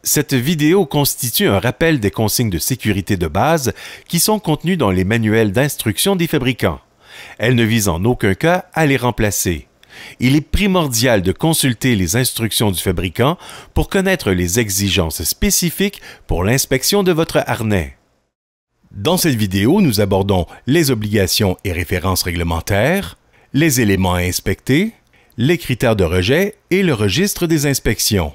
Cette vidéo constitue un rappel des consignes de sécurité de base qui sont contenues dans les manuels d'instruction des fabricants. Elle ne vise en aucun cas à les remplacer. Il est primordial de consulter les instructions du fabricant pour connaître les exigences spécifiques pour l'inspection de votre harnais. Dans cette vidéo, nous abordons les obligations et références réglementaires, les éléments à inspecter, les critères de rejet et le registre des inspections.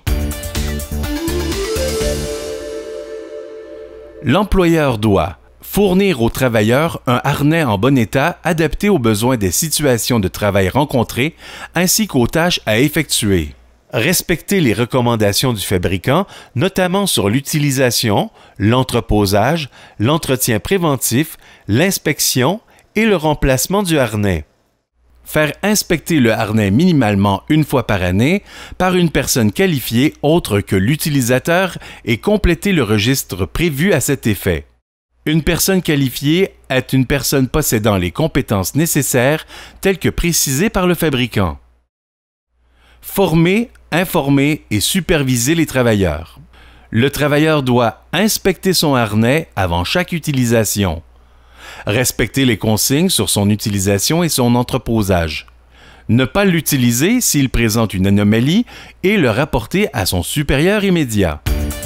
L'employeur doit fournir aux travailleurs un harnais en bon état adapté aux besoins des situations de travail rencontrées ainsi qu'aux tâches à effectuer. Respecter les recommandations du fabricant, notamment sur l'utilisation, l'entreposage, l'entretien préventif, l'inspection et le remplacement du harnais. Faire inspecter le harnais minimalement une fois par année par une personne qualifiée autre que l'utilisateur et compléter le registre prévu à cet effet. Une personne qualifiée est une personne possédant les compétences nécessaires telles que précisées par le fabricant. Former, informer et superviser les travailleurs. Le travailleur doit inspecter son harnais avant chaque utilisation. Respecter les consignes sur son utilisation et son entreposage. Ne pas l'utiliser s'il présente une anomalie et le rapporter à son supérieur immédiat.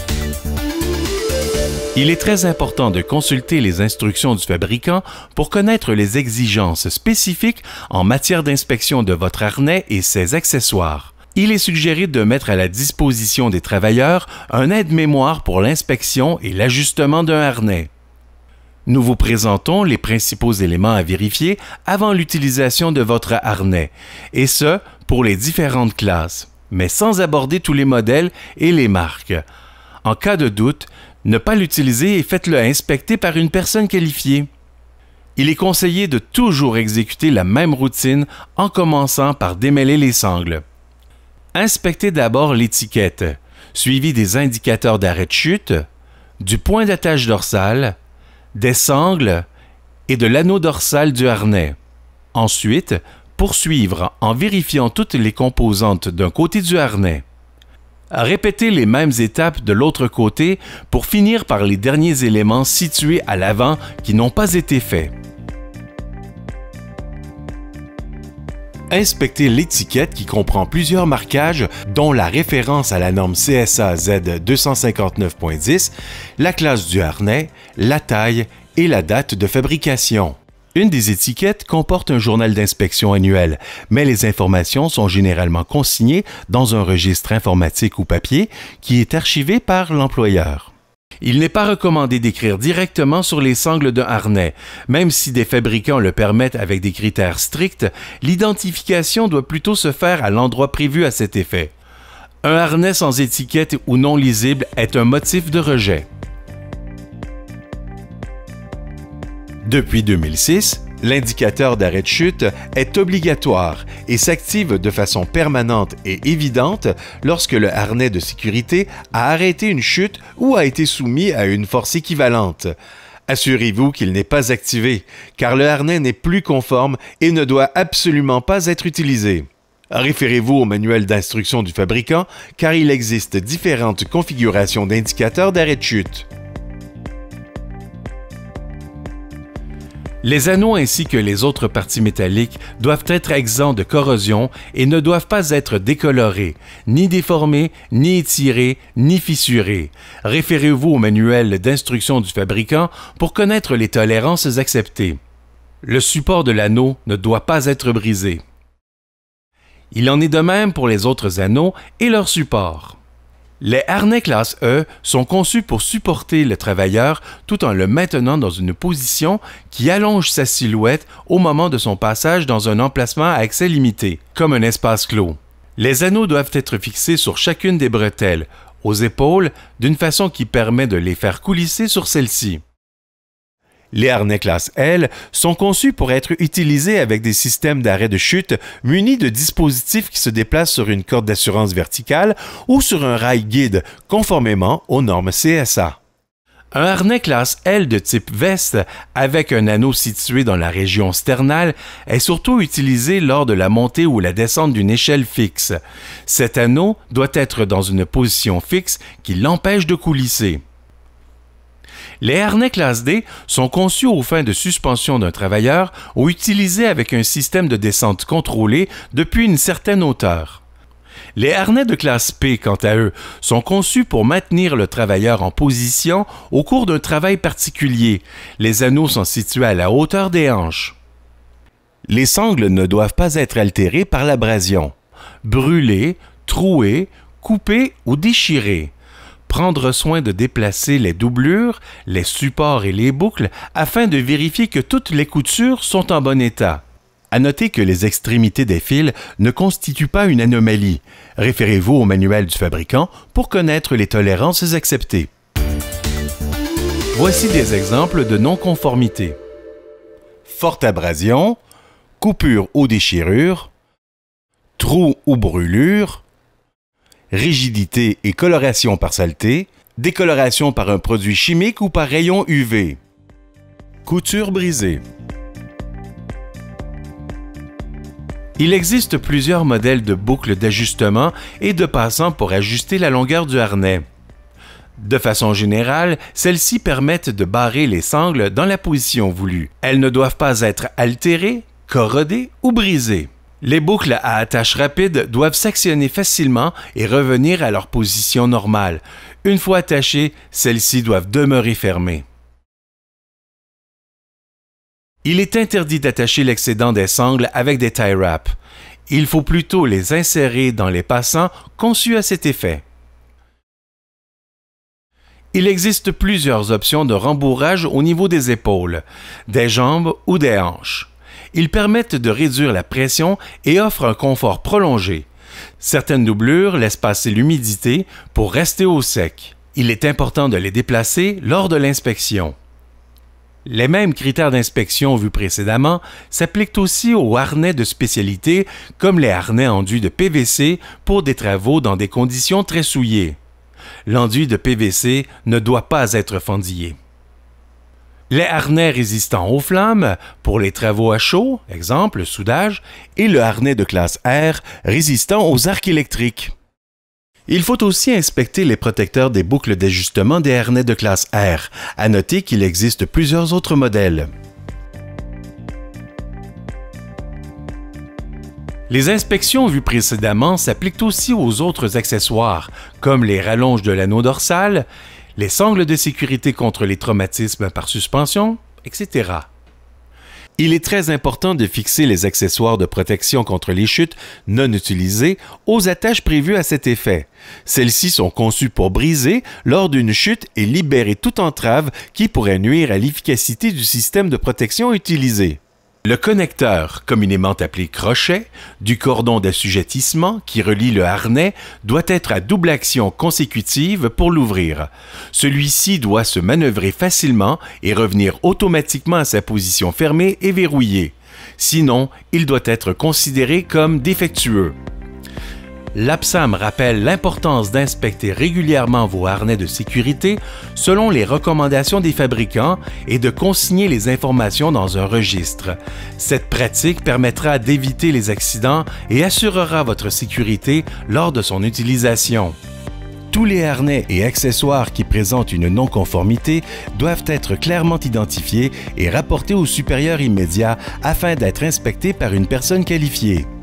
Il est très important de consulter les instructions du fabricant pour connaître les exigences spécifiques en matière d'inspection de votre harnais et ses accessoires. Il est suggéré de mettre à la disposition des travailleurs un aide-mémoire pour l'inspection et l'ajustement d'un harnais. Nous vous présentons les principaux éléments à vérifier avant l'utilisation de votre harnais, et ce, pour les différentes classes, mais sans aborder tous les modèles et les marques. En cas de doute, ne pas l'utiliser et faites-le inspecter par une personne qualifiée. Il est conseillé de toujours exécuter la même routine en commençant par démêler les sangles. Inspectez d'abord l'étiquette, suivie des indicateurs d'arrêt de chute, du point d'attache dorsal, des sangles et de l'anneau dorsal du harnais. Ensuite, poursuivre en vérifiant toutes les composantes d'un côté du harnais. Répétez les mêmes étapes de l'autre côté pour finir par les derniers éléments situés à l'avant qui n'ont pas été faits. Inspectez l'étiquette qui comprend plusieurs marquages dont la référence à la norme CSA Z 259.10, la classe du harnais, la taille et la date de fabrication. Une des étiquettes comporte un journal d'inspection annuel, mais les informations sont généralement consignées dans un registre informatique ou papier qui est archivé par l'employeur. Il n'est pas recommandé d'écrire directement sur les sangles d'un harnais. Même si des fabricants le permettent avec des critères stricts, l'identification doit plutôt se faire à l'endroit prévu à cet effet. Un harnais sans étiquette ou non lisible est un motif de rejet. Depuis 2006, l'indicateur d'arrêt de chute est obligatoire et s'active de façon permanente et évidente lorsque le harnais de sécurité a arrêté une chute ou a été soumis à une force équivalente. Assurez-vous qu'il n'est pas activé, car le harnais n'est plus conforme et ne doit absolument pas être utilisé. Référez-vous au manuel d'instruction du fabricant, car il existe différentes configurations d'indicateurs d'arrêt de chute. Les anneaux ainsi que les autres parties métalliques doivent être exempts de corrosion et ne doivent pas être décolorés, ni déformés, ni étirés, ni fissurés. Référez-vous au manuel d'instruction du fabricant pour connaître les tolérances acceptées. Le support de l'anneau ne doit pas être brisé. Il en est de même pour les autres anneaux et leur support. Les harnais classe E sont conçus pour supporter le travailleur tout en le maintenant dans une position qui allonge sa silhouette au moment de son passage dans un emplacement à accès limité, comme un espace clos. Les anneaux doivent être fixés sur chacune des bretelles, aux épaules, d'une façon qui permet de les faire coulisser sur celles-ci. Les harnais classe L sont conçus pour être utilisés avec des systèmes d'arrêt de chute munis de dispositifs qui se déplacent sur une corde d'assurance verticale ou sur un rail guide, conformément aux normes CSA. Un harnais classe L de type veste avec un anneau situé dans la région sternale est surtout utilisé lors de la montée ou la descente d'une échelle fixe. Cet anneau doit être dans une position fixe qui l'empêche de coulisser. Les harnais classe D sont conçus aux fins de suspension d'un travailleur ou utilisés avec un système de descente contrôlé depuis une certaine hauteur. Les harnais de classe P, quant à eux, sont conçus pour maintenir le travailleur en position au cours d'un travail particulier. Les anneaux sont situés à la hauteur des hanches. Les sangles ne doivent pas être altérées par l'abrasion. Brûler, trouer, couper ou déchirer. Prendre soin de déplacer les doublures, les supports et les boucles afin de vérifier que toutes les coutures sont en bon état. À noter que les extrémités des fils ne constituent pas une anomalie. Référez-vous au manuel du fabricant pour connaître les tolérances acceptées. Voici des exemples de non-conformité. Forte abrasion, coupure ou déchirure, trou ou brûlure, rigidité et coloration par saleté, décoloration par un produit chimique ou par rayon UV, couture brisée. Il existe plusieurs modèles de boucles d'ajustement et de passants pour ajuster la longueur du harnais. De façon générale, celles-ci permettent de barrer les sangles dans la position voulue. Elles ne doivent pas être altérées, corrodées ou brisées. Les boucles à attache rapide doivent s'actionner facilement et revenir à leur position normale. Une fois attachées, celles-ci doivent demeurer fermées. Il est interdit d'attacher l'excédent des sangles avec des tie wraps. Il faut plutôt les insérer dans les passants conçus à cet effet. Il existe plusieurs options de rembourrage au niveau des épaules, des jambes ou des hanches. Ils permettent de réduire la pression et offrent un confort prolongé. Certaines doublures laissent passer l'humidité pour rester au sec. Il est important de les déplacer lors de l'inspection. Les mêmes critères d'inspection vus précédemment s'appliquent aussi aux harnais de spécialité comme les harnais enduits de PVC pour des travaux dans des conditions très souillées. L'enduit de PVC ne doit pas être fendillé. Les harnais résistants aux flammes pour les travaux à chaud, exemple soudage, et le harnais de classe R résistant aux arcs électriques. Il faut aussi inspecter les protecteurs des boucles d'ajustement des harnais de classe R. À noter qu'il existe plusieurs autres modèles. Les inspections vues précédemment s'appliquent aussi aux autres accessoires, comme les rallonges de l'anneau dorsal, les sangles de sécurité contre les traumatismes par suspension, etc. Il est très important de fixer les accessoires de protection contre les chutes non utilisés aux attaches prévues à cet effet. Celles-ci sont conçues pour briser lors d'une chute et libérer toute entrave qui pourrait nuire à l'efficacité du système de protection utilisé. Le connecteur, communément appelé crochet, du cordon d'assujettissement qui relie le harnais doit être à double action consécutive pour l'ouvrir. Celui-ci doit se manœuvrer facilement et revenir automatiquement à sa position fermée et verrouillée. Sinon, il doit être considéré comme défectueux. L'APSAM rappelle l'importance d'inspecter régulièrement vos harnais de sécurité selon les recommandations des fabricants et de consigner les informations dans un registre. Cette pratique permettra d'éviter les accidents et assurera votre sécurité lors de son utilisation. Tous les harnais et accessoires qui présentent une non-conformité doivent être clairement identifiés et rapportés au supérieur immédiat afin d'être inspectés par une personne qualifiée.